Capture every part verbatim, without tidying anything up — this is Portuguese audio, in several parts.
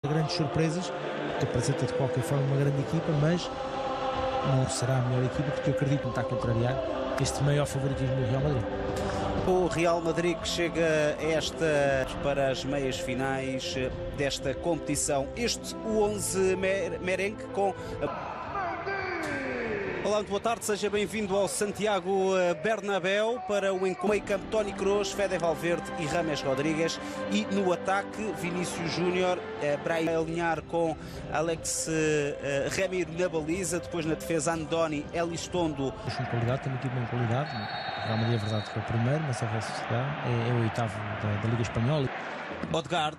Grandes surpresas, que apresenta de qualquer forma uma grande equipa, mas não será a melhor equipa, porque eu acredito que está a contrariar este maior favoritismo do Real Madrid. O Real Madrid que chega esta para as meias finais desta competição. Este o onze merengue com... Olá, muito boa tarde, seja bem-vindo ao Santiago Bernabéu para o encontro meio campo Toni Kroos, Fede Valverde e James Rodríguez, e no ataque Vinícius Júnior, Brahim a alinhar com Alex Remiro na baliza, depois na defesa Andoni, Elistondo. Com qualidade, tem uma equipa com qualidade, o Real Madrid é verdade que é o primeiro, mas a Real Sociedade é, é o oitavo da, da Liga Espanhola. Odegaard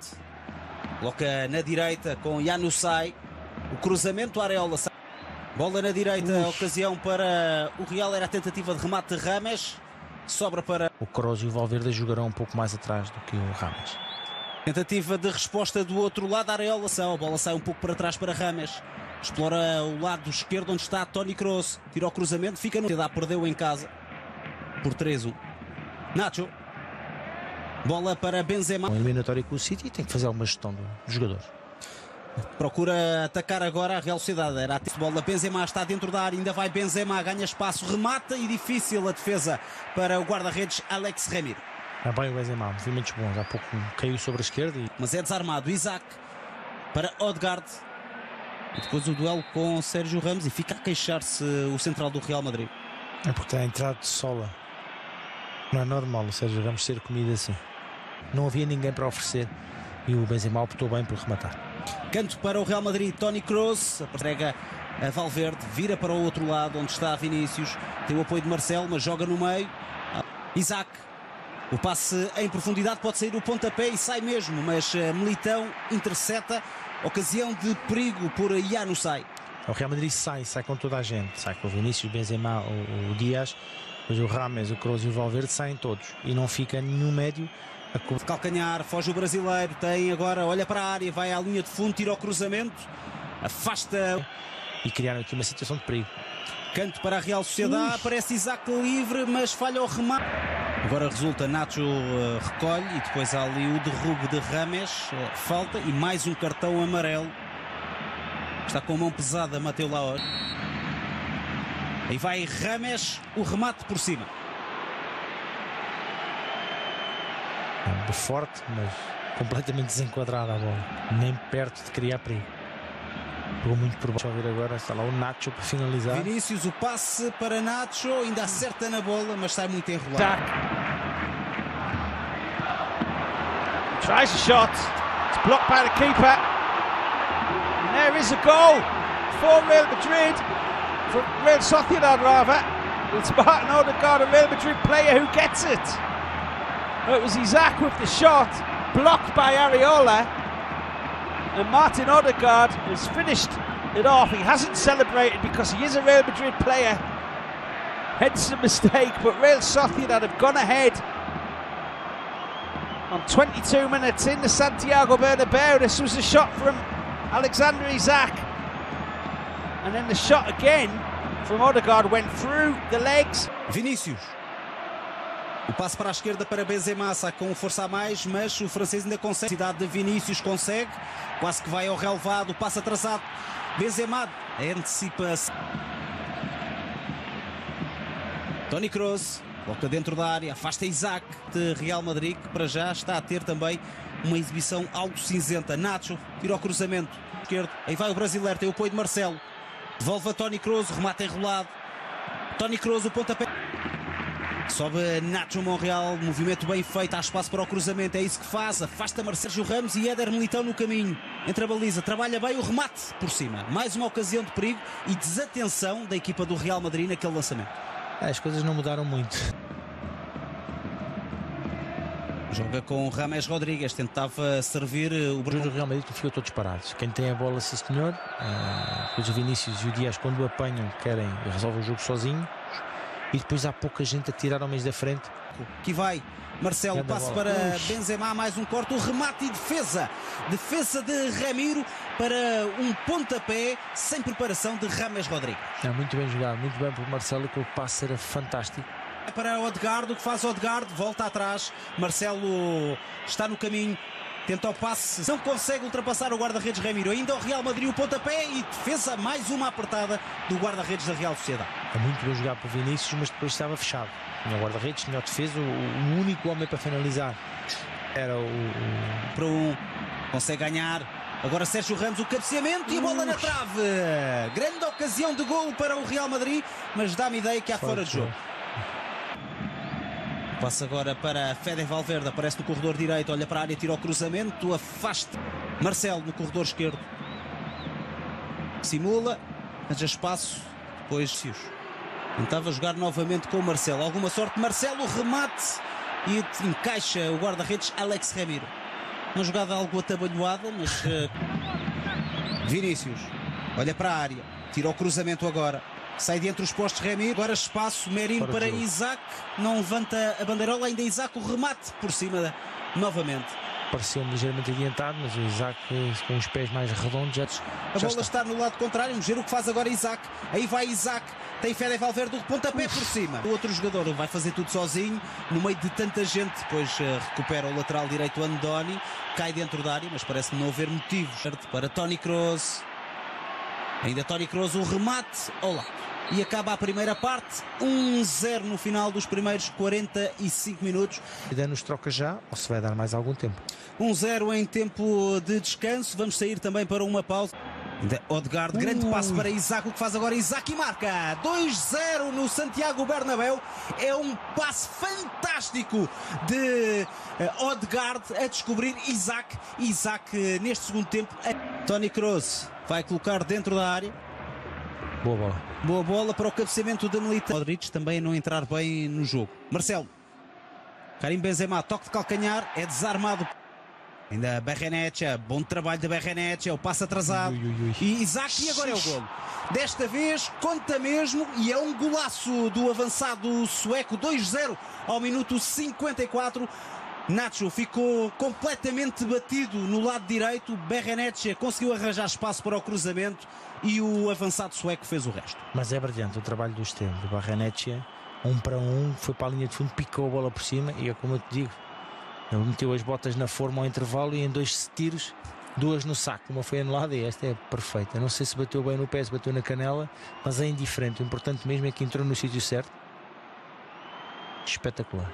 coloca na direita com Januzaj, o cruzamento Areola. Bola na direita, Uf. ocasião para o Real, era a tentativa de remate de James, sobra para... O Kroos e o Valverde jogarão um pouco mais atrás do que o James. Tentativa de resposta do outro lado, a Areola, a bola sai um pouco para trás para James, explora o lado esquerdo onde está Toni Kroos, tira o cruzamento, fica no... Perdeu em casa, por três a um. Nacho, bola para Benzema. Um eliminatório com o City tem que fazer alguma gestão do, do jogador. Procura atacar agora a Real Sociedade. Era a bola. Benzema está dentro da área. Ainda vai Benzema. Ganha espaço. Remata e difícil a defesa para o guarda-redes Alex Remiro. É bem o Benzema. Movimentos bons. Há pouco caiu sobre a esquerda. E... Mas é desarmado. Isaac para Odegaard. E depois o duelo com Sérgio Ramos. E fica a queixar-se o central do Real Madrid. É porque está a entrada de sola. Não é normal o Sérgio Ramos ser comido assim. Não havia ninguém para oferecer. E o Benzema optou bem por rematar. Canto para o Real Madrid, Toni Kroos, entrega a Valverde, vira para o outro lado, onde está Vinícius, tem o apoio de Marcelo, mas joga no meio. Isaac, o passe em profundidade, pode sair o pontapé e sai mesmo, mas Militão intercepta, ocasião de perigo por Januzaj. O Real Madrid sai, sai com toda a gente, sai com o Vinícius, Benzema, o, o Dias, depois o James, o Kroos e o Valverde saem todos, e não fica nenhum médio. De calcanhar, foge o brasileiro, tem agora, olha para a área, vai à linha de fundo, tira o cruzamento, afasta. E criaram aqui uma situação de perigo. Canto para a Real Sociedade, Uf. Aparece Isaac livre, mas falha o remate. Agora resulta, Nacho uh, recolhe e depois há ali o derrubo de James, uh, falta e mais um cartão amarelo. Está com a mão pesada Mateu Laor. Aí vai James, o remate por cima. De forte, mas completamente desenquadrada a bola, nem perto de criar perigo. Pegou muito por baixo. Deixa eu ver agora, está lá o Nacho para finalizar. Vinícius, o passe para Nacho, ainda acerta na bola, mas sai muito enrolado. Dak. Tries a shot, it's blocked by the keeper. And there is a goal for Real Madrid, for Real Sociedad rather. It's Martin Odegaard, a Real Madrid player, who gets it. It was Isaac with the shot, blocked by Areola, and Martin Odegaard has finished it off. He hasn't celebrated because he is a Real Madrid player, hence the mistake, but Real Sociedad have gone ahead on twenty-two minutes in the Santiago Bernabéu. This was a shot from Alexander Isaac, and then the shot again from Odegaard went through the legs. Vinícius. O passe para a esquerda para Benzema, sai com força a mais, mas o francês ainda consegue. A cidade de Vinícius consegue, quase que vai ao relevado, o passe atrasado. Benzema antecipa-se. Toni Kroos, coloca dentro da área, afasta Isaac de Real Madrid, que para já está a ter também uma exibição algo cinzenta. Nacho tira o cruzamento esquerdo, aí vai o brasileiro, tem o apoio de Marcelo. Devolve a Toni Kroos, remate enrolado. Toni Kroos, o pontapé. Sobe Nacho Monreal, movimento bem feito, há espaço para o cruzamento, é isso que faz, afasta Sérgio Ramos e Éder Militão no caminho, entre a baliza, trabalha bem o remate por cima, mais uma ocasião de perigo e desatenção da equipa do Real Madrid naquele lançamento. As coisas não mudaram muito. Joga com James Rodríguez, tentava servir o Bruno Real Madrid, que ficou todos parados. Quem tem a bola, sim senhor, uh, os Vinícius e o Dias, quando o apanham, querem resolver o jogo sozinho. E depois há pouca gente a tirar homens da frente. Aqui vai Marcelo, passe para Ux. Benzema, mais um corte, o remate e defesa. Defesa de Remiro para um pontapé sem preparação de James Rodríguez. É muito bem jogado, muito bem por Marcelo, que o passe era fantástico. Para Odegaard, o que faz Odegaard, volta atrás. Marcelo está no caminho, Tenta o passe, não consegue ultrapassar o guarda-redes Ramiro. Ainda o Real Madrid o pontapé e defesa mais uma apertada do guarda-redes da Real Sociedade. É muito bem jogar por Vinícius, mas depois estava fechado. Tinha o guarda-redes, tinha a defesa, o, o único homem para finalizar era o... o... Para um, consegue ganhar. Agora Sérgio Ramos, o cabeceamento e a bola na trave. Grande ocasião de golo para o Real Madrid, mas dá-me ideia que há fora de jogo. Passa agora para Fede Valverde, aparece no corredor direito, olha para a área, tira o cruzamento, afasta Marcelo no corredor esquerdo. Simula, mas a espaço, depois tentava jogar novamente com o Marcelo. Alguma sorte, Marcelo, remate e encaixa o guarda-redes Alex Ramiro. Uma jogada algo atabalhoada, mas uh... Vinícius, olha para a área, tira o cruzamento agora. Sai de entre os postos Ramiro, agora espaço, Merino para Isaac, não levanta a bandeirola, ainda Isaac, o remate por cima novamente. Pareceu-me ligeiramente adiantado, mas o Isaac com os pés mais redondos já, a já bola está. está no lado contrário, vamos ver o que faz agora Isaac. Aí vai Isaac, tem Fede Valverde, o pontapé por cima. O outro jogador vai fazer tudo sozinho, no meio de tanta gente, depois uh, recupera o lateral direito Andoni, cai dentro da área, mas parece não haver motivos para Toni Kroos. Ainda Toni Kroos, o remate ao lado. E acaba a primeira parte, um zero no final dos primeiros quarenta e cinco minutos. Nos troca já, ou se vai dar mais algum tempo? um zero em tempo de descanso, vamos sair também para uma pausa. Ainda Odegaard, grande passo para Isaac, o que faz agora Isaac e marca dois zero no Santiago Bernabéu. É um passe fantástico de Odegaard a descobrir Isaac. Isaac neste segundo tempo. Toni Kroos vai colocar dentro da área. Boa bola. Boa bola para o cabeceamento de Militão. Modric também a não entrar bem no jogo. Marcelo. Karim Benzema, toque de calcanhar, é desarmado. Ainda Berrenecha, bom trabalho de Berrenecha, o passo atrasado. Ui, ui, ui. E Isaac, e agora é o golo. Desta vez conta mesmo e é um golaço do avançado sueco, dois zero ao minuto cinquenta e quatro. Nacho ficou completamente batido no lado direito. Berrenecha conseguiu arranjar espaço para o cruzamento e o avançado sueco fez o resto. Mas é brilhante o trabalho do extremo, do Berrenecha, um para um, foi para a linha de fundo, picou a bola por cima e é como eu te digo, ele meteu as botas na forma ao intervalo e em dois tiros, duas no saco, uma foi anulada e esta é perfeita. Não sei se bateu bem no pé, se bateu na canela, mas é indiferente. O importante mesmo é que entrou no sítio certo. Espetacular.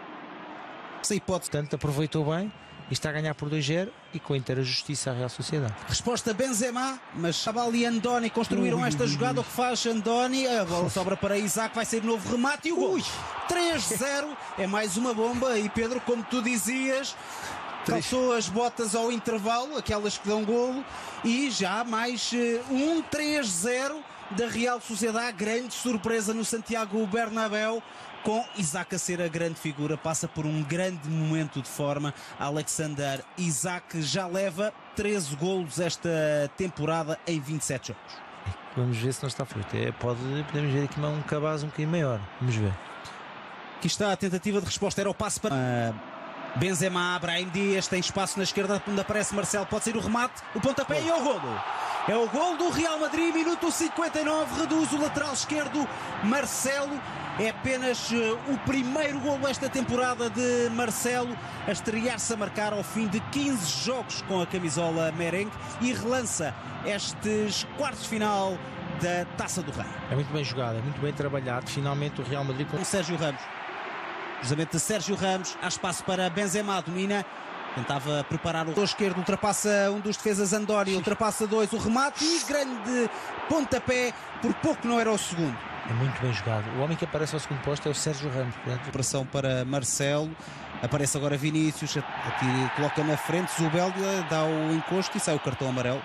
Sem hipótese. Portanto, aproveitou bem e está a ganhar por dois zero e com inteira justiça a Real Sociedade. Resposta Benzema, mas Chabal e Andoni construíram ui, esta ui, jogada. Ui. O que faz Andoni? A bola sobra para Isaac, vai ser novo remate e o gol. três zero, é mais uma bomba. E Pedro, como tu dizias, calçou as botas ao intervalo, aquelas que dão golo, e já mais um três zero da Real Sociedade. Grande surpresa no Santiago Bernabéu, com Isaac a ser a grande figura. Passa por um grande momento de forma. Alexander Isaac já leva treze golos esta temporada em vinte e sete jogos. Vamos ver se não está feito. É, pode, podemos ver aqui um cabaz um bocadinho maior. Vamos ver. Aqui está a tentativa de resposta. Era o passe para uh, Benzema. Brahim Dias tem espaço na esquerda onde aparece Marcelo. Pode sair o remate, o pontapé oh. e é o golo. É o golo do Real Madrid, minuto cinquenta e nove. Reduz o lateral esquerdo Marcelo. É apenas uh, o primeiro golo esta temporada de Marcelo, a estrear-se a marcar ao fim de quinze jogos com a camisola merengue e relança estes quartos de final da Taça do Rei. É muito bem jogado, é muito bem trabalhado. Finalmente o Real Madrid com Sérgio Ramos. Cruzamento de Sérgio Ramos, há espaço para Benzema, domina. Tentava preparar o esquerdo, ultrapassa um dos defesas Andoni, ultrapassa dois, o remate e grande pontapé, por pouco não era o segundo. É muito bem jogado. O homem que aparece ao segundo posto é o Sérgio Ramos. Pressão para Marcelo, aparece agora Vinícius, atira, coloca na frente, Zubeldia dá o encosto e sai o cartão amarelo.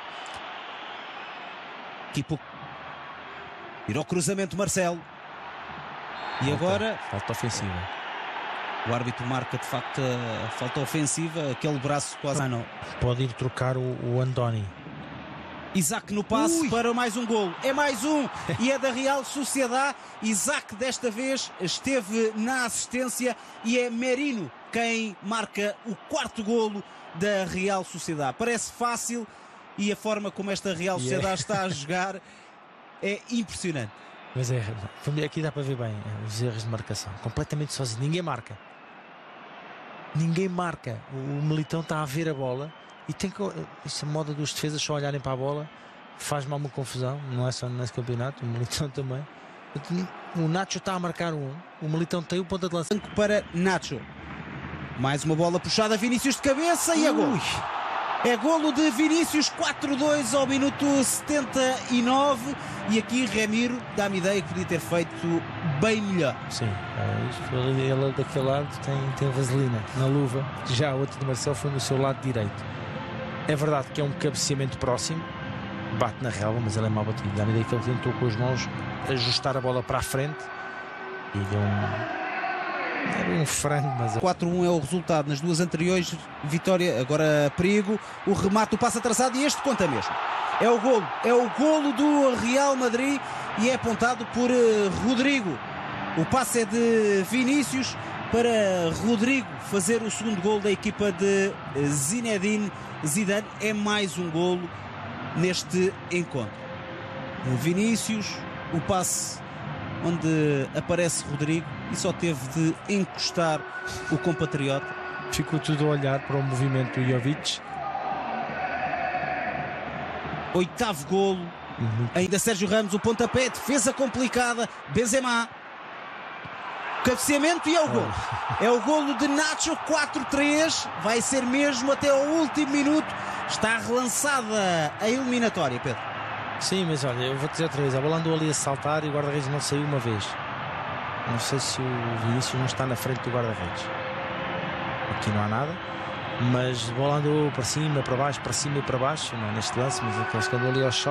Aqui pouco. Tira o cruzamento Marcelo. E falta, agora... Falta ofensiva. O árbitro marca de facto a falta ofensiva, aquele braço quase... Ah, não. Pode ir trocar o, o Andoni. Isaac no passe Ui. para mais um golo. É mais um e é da Real Sociedade. Isaac desta vez esteve na assistência e é Merino quem marca o quarto golo da Real Sociedade. Parece fácil e a forma como esta Real Sociedade yeah. está a jogar é impressionante. Mas é, aqui dá para ver bem os erros de marcação. Completamente sozinho, ninguém marca. ninguém marca. O Militão está a ver a bola e tem que. Essa moda dos defesas só olharem para a bola faz-me alguma confusão. Não é só nesse campeonato, o Militão também. O Nacho está a marcar um, o Militão tem o ponta de lança. Para Nacho. Mais uma bola puxada, Vinícius de cabeça e é golo. É golo de Vinícius, quatro a dois ao minuto setenta e nove. E aqui Remiro dá-me ideia que podia ter feito bem melhor. Sim, é isto. Ele, ele daquele lado tem, tem vaselina na luva. Já o outro de Marcelo foi no seu lado direito. É verdade que é um cabeceamento próximo, bate na relva, mas ele é mal batido. Dá-me ideia que ele tentou com as mãos ajustar a bola para a frente e deu um. Era um frango, mas... quatro a um é o resultado nas duas anteriores. Vitória, agora perigo. O remate, o passo atrasado e este conta mesmo. É o golo, é o golo do Real Madrid e é apontado por uh, Rodrigo. O passe é de Vinícius para Rodrigo fazer o segundo golo da equipa de Zinedine Zidane. É mais um golo neste encontro. Vinícius, o passe onde aparece Rodrigo e só teve de encostar o compatriota. Ficou tudo a olhar para o movimento do Jovic. Oitavo golo. Uhum. Ainda Sérgio Ramos, o pontapé, defesa complicada. Benzema. Cabeceamento e é o golo. Oh. É o golo de Nacho, quatro a três. Vai ser mesmo até ao último minuto. Está relançada a eliminatória, Pedro. Sim, mas olha, eu vou dizer outra vez, a bola andou ali a saltar e o guarda-redes não saiu uma vez. Não sei se o Vinícius não está na frente do guarda-redes. Aqui não há nada, mas a bola andou para cima, para baixo, para cima e para baixo, não neste lance, mas aqueles que andou ali ao chão.